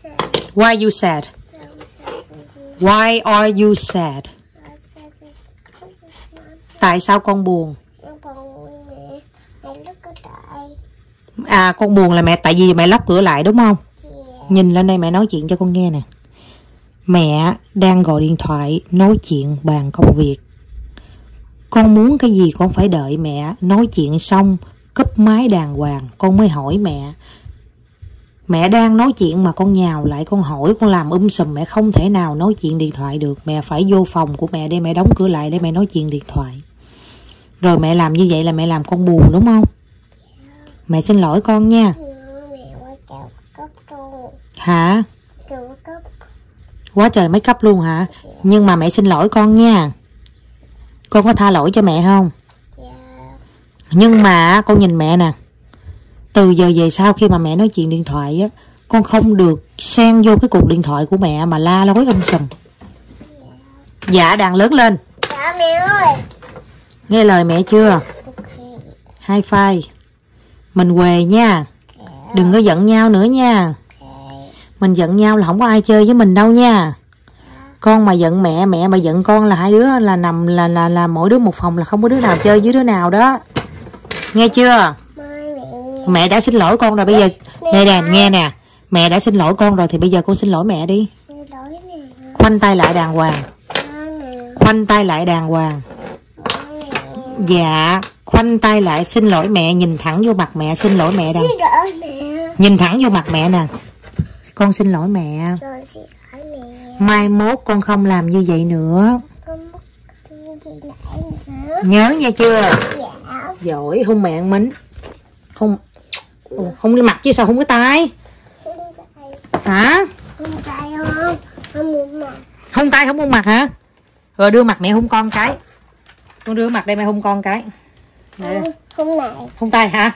Why you sad? Why are you sad? Tại sao con buồn? À, con buồn là mẹ tại vì mẹ lóc cửa lại đúng không? Nhìn lên đây mẹ nói chuyện cho con nghe nè. Mẹ đang gọi điện thoại nói chuyện bàn công việc. Con muốn cái gì con phải đợi mẹ nói chuyện xong cúp máy đàng hoàng con mới hỏi mẹ. Mẹ đang nói chuyện mà con nhào lại con hỏi, con làm sùm, mẹ không thể nào nói chuyện điện thoại được. Mẹ phải vô phòng của mẹ để mẹ đóng cửa lại để mẹ nói chuyện điện thoại. Rồi mẹ làm như vậy là mẹ làm con buồn đúng không? Mẹ xin lỗi con nha. Hả? Quá trời make up luôn hả? Nhưng mà mẹ xin lỗi con nha. Con có tha lỗi cho mẹ không? Nhưng mà con nhìn mẹ nè. Từ giờ về sau khi mà mẹ nói chuyện điện thoại á, con không được xen vô cái cuộc điện thoại của mẹ mà la lối sùm. Dạ đàn lớn lên. Dạ mẹ ơi. Nghe lời mẹ chưa? High five. Mình què nha. Đừng có giận nhau nữa nha. Mình giận nhau là không có ai chơi với mình đâu nha. Con mà giận mẹ, mẹ mà giận con là hai đứa là nằm là mỗi đứa một phòng, là không có đứa nào chơi với đứa nào đó. Nghe chưa? Mẹ đã xin lỗi con rồi, bây giờ nè nghe nè. Mẹ đã xin lỗi con rồi thì bây giờ con xin lỗi mẹ đi. Khoanh tay lại đàng hoàng. Khoanh tay lại đàng hoàng. Dạ, khoanh tay lại xin lỗi mẹ, nhìn thẳng vô mặt mẹ, xin lỗi mẹ đây. Nhìn thẳng vô mặt mẹ nè. Con xin lỗi mẹ. Mai mốt con không làm như vậy nữa. Nhớ nha chưa? Giỏi, hôn mẹ ăn mính. Hôn hôn lên mặt chứ sao hôn cái tay? Hả? Hôn tay không? Không hôn mặt. Hôn tay không hôn mặt hả? Rồi đưa mặt mẹ hôn con cái. Con đưa mặt đây mẹ hôn con cái. Hôn này. Hôn tay hả?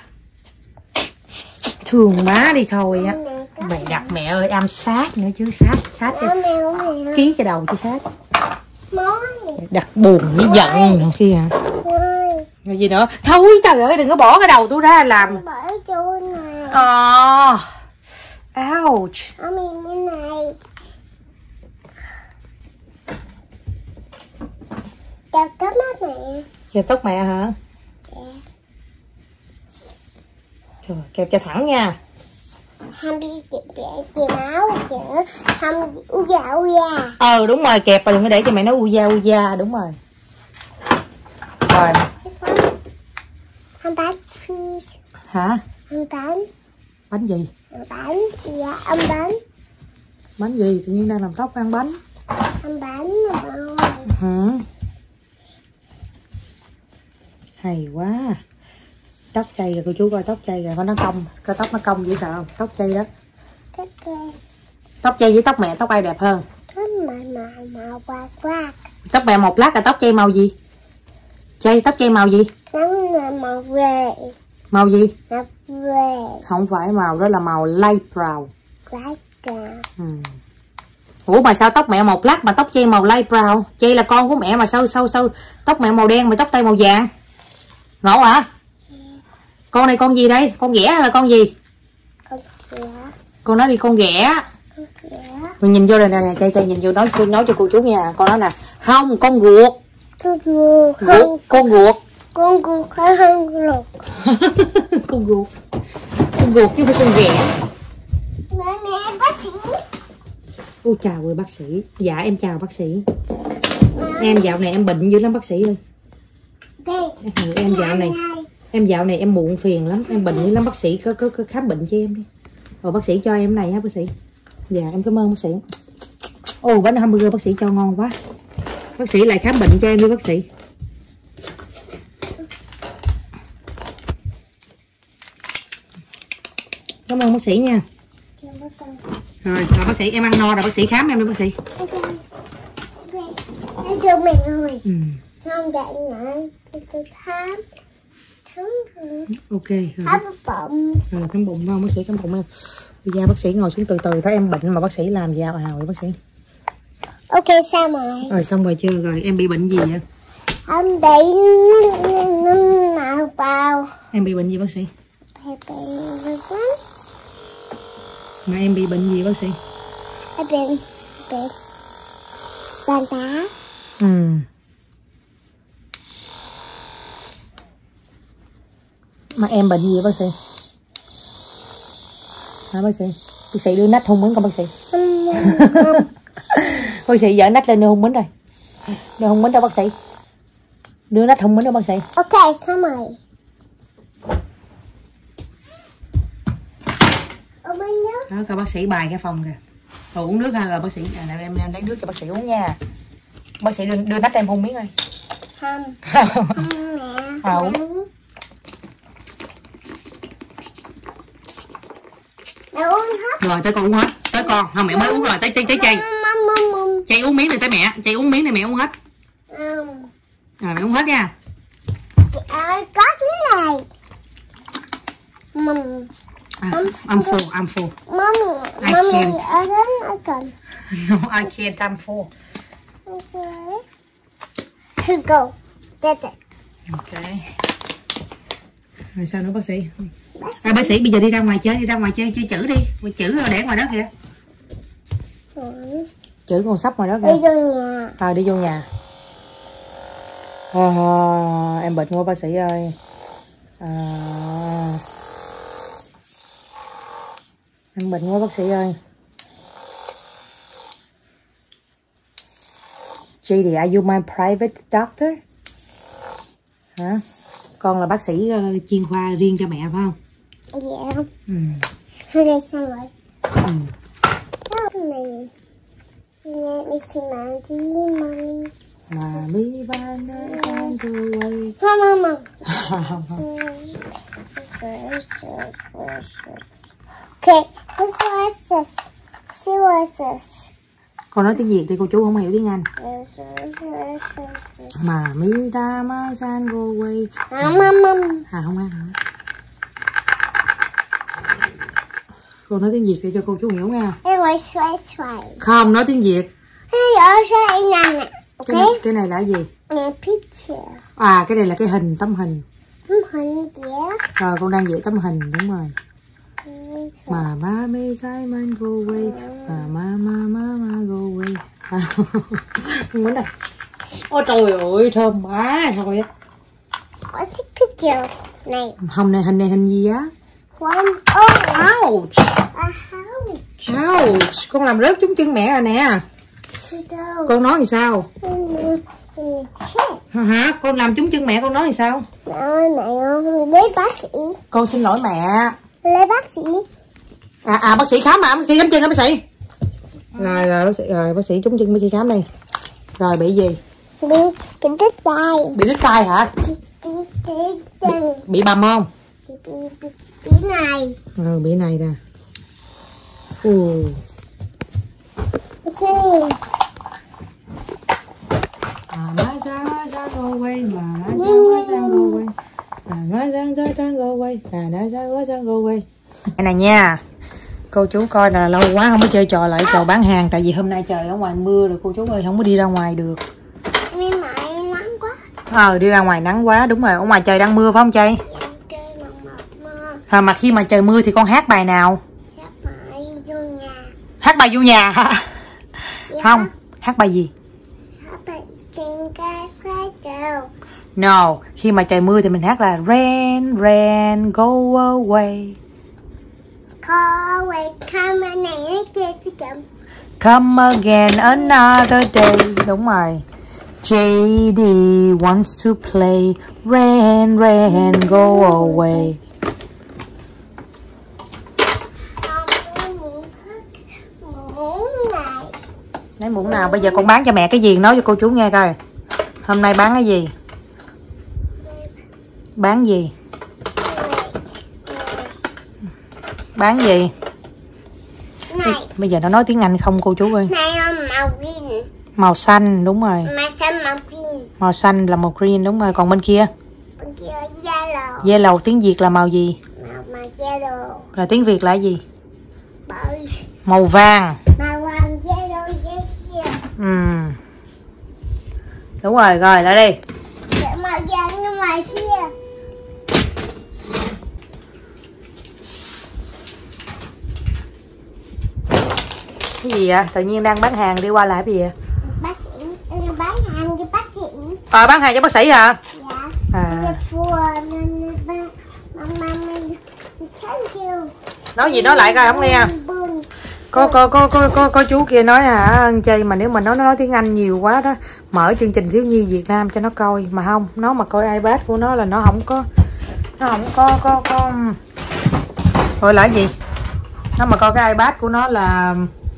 Thương má đi thôi á. Mẹ đặt mẹ ơi, am sát nữa chứ, sát ký cái đầu chứ sát. Đặt buồn với giận kia hả? Rồi gì nữa? Thôi trời ơi, đừng có bỏ cái đầu tôi ra làm. Bỏ chỗ này. Ouch. Ở miền bên này. Chào tóc mẹ. Kẹp tóc mẹ hả? Dạ. Trời, kẹp cho thẳng nha. Không đi chì máu chữa. Không u da. Đúng rồi, kẹp và đừng có để cho mẹ nó u da, đúng rồi. Rồi. Không bánh. Hả? Không bánh. Bánh gì? Bánh. Dạ, ăn bánh. Bánh gì? Tự nhiên đang làm tóc ăn bánh. Ăn bánh. Hả? Hay quá. Tóc chay rồi cô chú coi, tóc chay rồi có nó cong, coi tóc nó cong dễ sợ không? Tóc chay đó. Tóc chay với tóc mẹ tóc ai đẹp hơn? Màu quá. Tóc mẹ một lát là tóc chay màu gì? Chay tóc chay màu gì? Màu về. Màu gì? Màu về. Không phải màu đó là màu light brown. Light brown. Ủa mà sao tóc mẹ một lát mà tóc chay màu light brown? Chay là con của mẹ mà sao tóc mẹ màu đen mà tóc tay màu vàng? Ngộ hả? Con này con gì đây? Con ghẻ hay là con gì? Con ghẻ. Con nói đi con ghẻ. Mình nhìn vô đây nè, chay nhìn vô nói cho cô chú nghe. Con nói nè, không, con guộc. Con guộc. Con guộc. Con guộc hay con guộc? Con guộc. Con guộc chứ không phải con ghẻ. Mẹ bác sĩ. Ôi chào ơi bác sĩ. Dạ em chào bác sĩ. Em dạo này em bệnh dữ lắm bác sĩ ơi. Em dạo này em muộn phiền lắm, em bệnh dữ lắm bác sĩ, có khám bệnh cho em đi. Rồi bác sĩ cho em này ha bác sĩ. Dạ em cảm ơn bác sĩ. Ồ bánh hamburger bác sĩ cho ngon quá. Bác sĩ lại khám bệnh cho em đi bác sĩ. Cảm ơn bác sĩ nha. Rồi bác sĩ em ăn no rồi bác sĩ khám em đi bác sĩ. Cho mẹ ơi. Không dạy lại tôi khám. Ok rồi. Khám bụng. Khám bụng không bác sĩ, khám bụng em. Bây giờ bác sĩ ngồi xuống từ từ, thấy em bệnh mà bác sĩ làm gì ào vậy bác sĩ. Ok xong rồi. Rồi xong rồi chưa? Rồi em bị bệnh gì vậy? Em bị nào vào. Em bị bệnh gì bác sĩ? Mà em bị bệnh gì bác sĩ? bên bàn đá. Mà em bệnh gì vậy bác sĩ? Hả bác sĩ? Bác sĩ đưa nách hôn mến con bác sĩ. Bác sĩ dở nách lên đưa hôn mến rồi. Đưa hôn mến cho bác sĩ. Đưa nách hôn mến cho bác sĩ. Ok, xong rồi. Đó, coi bác sĩ bài cái phòng kìa. Rồi uống nước ha, rồi bác sĩ em lấy nước cho bác sĩ uống nha. Bác sĩ đưa nách em hôn miếng ơi. Không. Mẹ. Uống. Mẹ uống hết. Rồi tới con uống hết. Tới con, không mẹ mới uống rồi, tới chay. Chay uống miếng này tới mẹ, chay uống miếng này mẹ uống hết. Rồi mẹ uống hết nha. Có cái này. I'm full. Mommy, I can't. I can. No, I can't. I'm full. Okay. Here go. That's it. Okay. Rồi sao nữa bác sĩ? Bác sĩ bây giờ đi ra ngoài chơi chơi chữ đi. Chữ rồi để ngoài đó kìa. Chữ con sắp ngoài đó kìa. Đi vô nhà. Đi vô nhà. Em bệnh quá bác sĩ ơi. Em bệnh quá bác sĩ ơi. JD, are you my private doctor? Hả? Con là bác sĩ chuyên khoa riêng cho mẹ phải không? Dạ. Thôi đây xong rồi. Này. Nghe mi xin bạn gì mami. Mà mi ban nơi sang cô quay. Mama. Okay, what's this? See what's this? Con nói tiếng Việt đi, cô chú không hiểu tiếng Anh. Mà mi ta ma san cô quay. Không ăn. Con nói tiếng Việt để cho cô chú hiểu nha. Không, nói tiếng Việt. Cái này là gì? Cái này là cái hình, tấm hình. Rồi con đang vẽ tấm hình, đúng rồi. Mà ba mê sai man go away. Mà go away. Không muốn đâu. Ôi trời ơi, thơm quá. Thôi. What's the picture? Này. Hình này hình gì á? Ouch. Ouch. Con làm rớt trúng chân mẹ rồi nè. Con nói thì sao? Hả? Con làm trúng chân mẹ, con nói thì sao? Mẹ ơi, mẹ ơi, lấy bác sĩ. Con xin lỗi mẹ. Lấy bác sĩ. Bác sĩ khám mà, bác sĩ khám chân hả bác sĩ? Rồi bác sĩ trúng chân, bác sĩ khám đi. Rồi bị gì? Bị đứt tay. Bị đứt tay hả? Bị bầm không? Bị này. Bị này nè. Cái này nha, cô chú coi là lâu quá không có chơi trò lại trò bán hàng, tại vì hôm nay trời ở ngoài mưa rồi cô chú ơi, không có đi ra ngoài được. Nắng quá. Đi ra ngoài nắng quá, đúng rồi, ở ngoài trời đang mưa phải không Chay? Mà khi mà trời mưa thì con hát bài nào? Hát bài vô nhà hả? Không, hát bài gì? No, khi mà trời mưa thì mình hát là rain, rain, go away. Come again another day. Đúng rồi. JD wants to play. Rain, rain, go away. Lấy muỗng nào? Bây giờ con bán cho mẹ cái gì? Nói cho cô chú nghe coi. Hôm nay bán cái gì? Bán gì? Bán gì? Này. Bây giờ nó nói tiếng Anh không cô chú ơi? Này màu green. Màu xanh, đúng rồi. Màu xanh, màu green. Màu xanh là màu green, đúng rồi. Còn bên kia? Bên kia yellow. Yellow tiếng Việt là màu gì? Màu yellow. Là tiếng Việt là gì? Bởi. Màu vàng. Màu vàng yellow kia. Đúng rồi, rồi lại đi. Màu vàng ở ngoài kia. Cái gì vậy? Tự nhiên đang bán hàng đi qua lại cái gì vậy? Bác sĩ, bán hàng cho bác sĩ. Bán hàng cho bác sĩ hả? Dạ. Nói gì nói lại coi không nghe. Có chú kia nói hả Chay, mà nếu mà nó nói tiếng Anh nhiều quá đó, mở chương trình thiếu nhi Việt Nam cho nó coi, mà không, nó mà coi iPad của nó là nó không có gọi là gì, nó mà coi cái iPad của nó là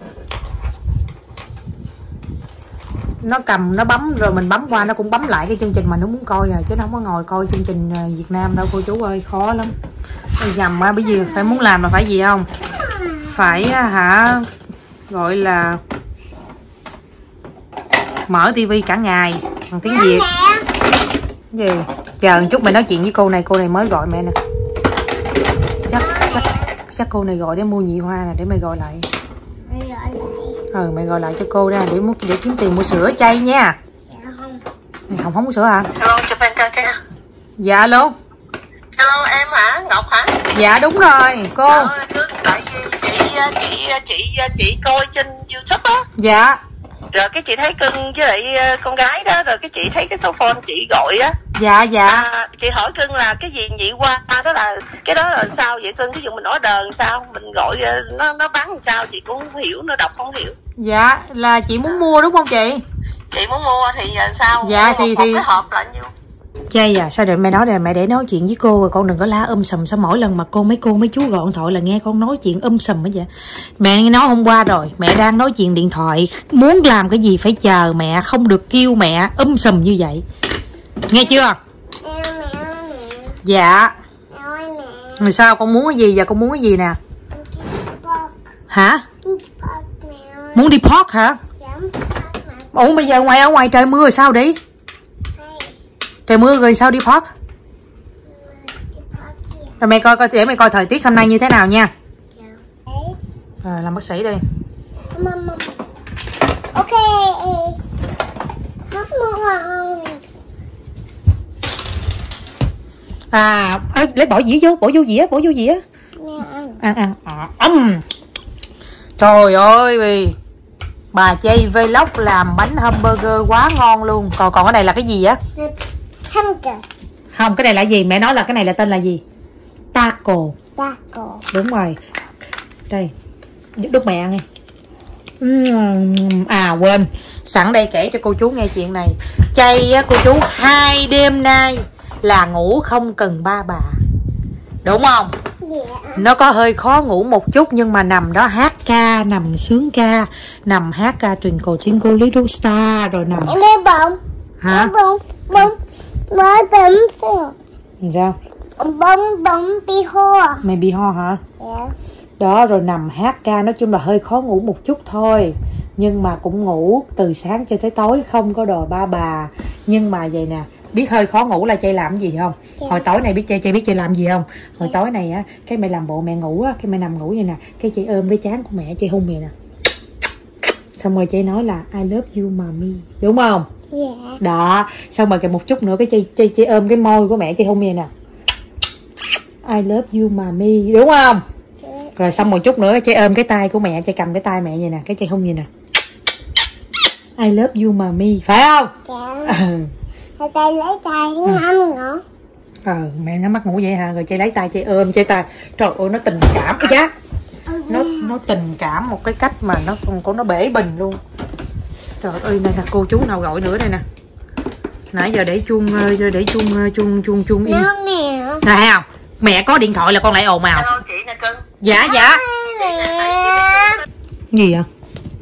nó cầm nó bấm rồi mình bấm qua nó cũng bấm lại cái chương trình mà nó muốn coi chứ nó không có ngồi coi chương trình Việt Nam đâu cô chú ơi, khó lắm. Nhầm bây giờ phải muốn làm là phải gì không, phải hả gọi là mở tivi cả ngày bằng tiếng Việt. Gì chờ một chút mày nói chuyện với cô này mới gọi mẹ nè. Chắc cô này gọi để mua nhị hoa nè, để mày gọi lại. Mày gọi lại cho cô ra để kiếm tiền mua sữa Chay nha. Không có sữa hả? Hello, chụp anh coi kìa. Dạ alo. Hello em hả? Ngọc hả? Dạ đúng rồi cô. Tại vì chị coi trên YouTube á. Dạ. Rồi cái chị thấy Cưng với lại con gái đó, rồi cái chị thấy cái số phone chị gọi á. Dạ. Chị hỏi Cưng là cái gì vậy qua đó là cái đó là sao vậy Cưng? Ví dụ mình order sao, mình gọi nó bán làm sao chị cũng không hiểu, nó đọc không hiểu. Dạ là chị muốn mua đúng không chị? Chị muốn mua thì sao? Dạ thì cái hộp là nhiêu? Chay sao rồi mẹ nói rồi, mẹ để nói chuyện với cô rồi con đừng có la sùm, sao mỗi lần mà mấy chú gọi điện thoại là nghe con nói chuyện sùm hết vậy. Mẹ nói hôm qua rồi, mẹ đang nói chuyện điện thoại, muốn làm cái gì phải chờ mẹ, không được kêu mẹ sùm như vậy, nghe chưa? Dạ. Mà sao con muốn cái gì giờ, con muốn cái gì nè? Hả? Muốn đi park hả? Ủa bây giờ ở ngoài trời mưa rồi sao đi? Trời mưa rồi sao đi park? Rồi mẹ coi để mẹ coi thời tiết hôm nay như thế nào nha. Rồi làm bác sĩ đi. Ok. Lấy bỏ dĩa vô dĩa. Ăn. Trời ơi, bà Chay vlog làm bánh hamburger quá ngon luôn. Còn cái này là cái gì á? Không, cái này là gì? Mẹ nói là cái này là tên là gì? Taco. Đúng rồi. Đây, đút mẹ ăn đi. Quên, sẵn đây kể cho cô chú nghe chuyện này. Chay á cô chú, 2 đêm nay là ngủ không cần ba bà, đúng không? Nó có hơi khó ngủ một chút, nhưng mà nằm đó hát ca, nằm sướng ca, nằm hát ca Twinkle Twinkle Little Star, rồi nằm hả? Bông sao? Bông bi ho. Mày bị ho hả? Dạ. Đó, rồi nằm hát ca, nói chung là hơi khó ngủ một chút thôi, nhưng mà cũng ngủ từ sáng cho tới tối, không có đòi ba bà. Nhưng mà vậy nè, biết hơi khó ngủ là Chay làm cái gì không? Hồi tối này biết Chay biết Chay làm gì không? Hồi tối này á, cái mẹ làm bộ mẹ ngủ á, cái mẹ nằm ngủ vậy nè, cái Chay ôm cái trán của mẹ, Chay hôn vậy nè, xong rồi Chay nói là I love you mommy, đúng không? Dạ. Đó, xong rồi một chút nữa cái Chay ôm cái môi của mẹ, Chay hôn vậy nè, I love you mommy, đúng không? Rồi xong một chút nữa Chay ôm cái tay của mẹ, Chay cầm cái tay mẹ vậy nè, cái Chay hôn vậy nè, I love you mommy, phải không? Dạ. Tay lấy tay ngắm nữa. Mẹ nhắm mắt ngủ vậy hả? Rồi Chay lấy tay Chay ôm tay. Trời ơi nó tình cảm cái giá. Nó tình cảm một cái cách mà nó bể bình luôn. Trời ơi này nè, cô chú nào gọi nữa đây nè. Nãy giờ để chuông im. Nè thấy không? Mẹ có điện thoại là con lại ồn ào. Hello chị nè Cưng. Dạ. Gì vậy?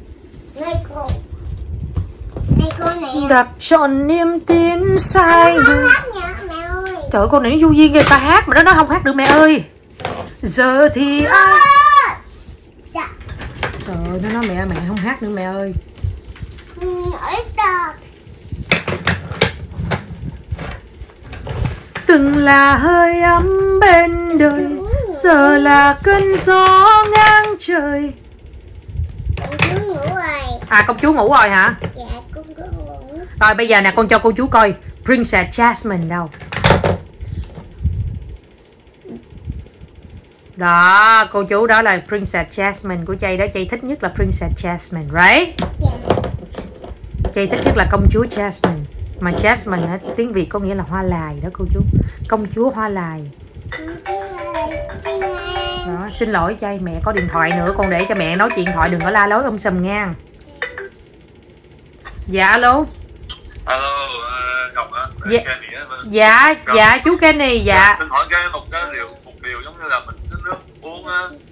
Đặt trọn niềm tin sai rồi. Trời ơi, con này nó du duyên người ta hát mà nó không hát được mẹ ơi. Giờ thì trời ơi, nó nói mẹ không hát nữa mẹ ơi. Từng là hơi ấm bên đời, giờ là cơn gió ngang trời. Công chú ngủ rồi hả? Dạ, con có ngủ. Rồi bây giờ nè, con cho cô chú coi Princess Jasmine đâu. Đó, cô chú đó là Princess Jasmine của Chay đó. Chay thích nhất là Princess Jasmine, right? Chay thích nhất là công chúa Jasmine. Mà Jasmine á, tiếng Việt có nghĩa là hoa lài đó cô chú. Công chúa hoa lài. Đó, xin lỗi Chay, mẹ có điện thoại nữa, con để cho mẹ nói chuyện thoại, đừng có la lối Sùm nha. Dạ alo. Alo, Ngọc hả? Dạ, dạ, dạ chú Kenny, dạ. Xin hỏi cái một điều giống như là mình cái nước uống á,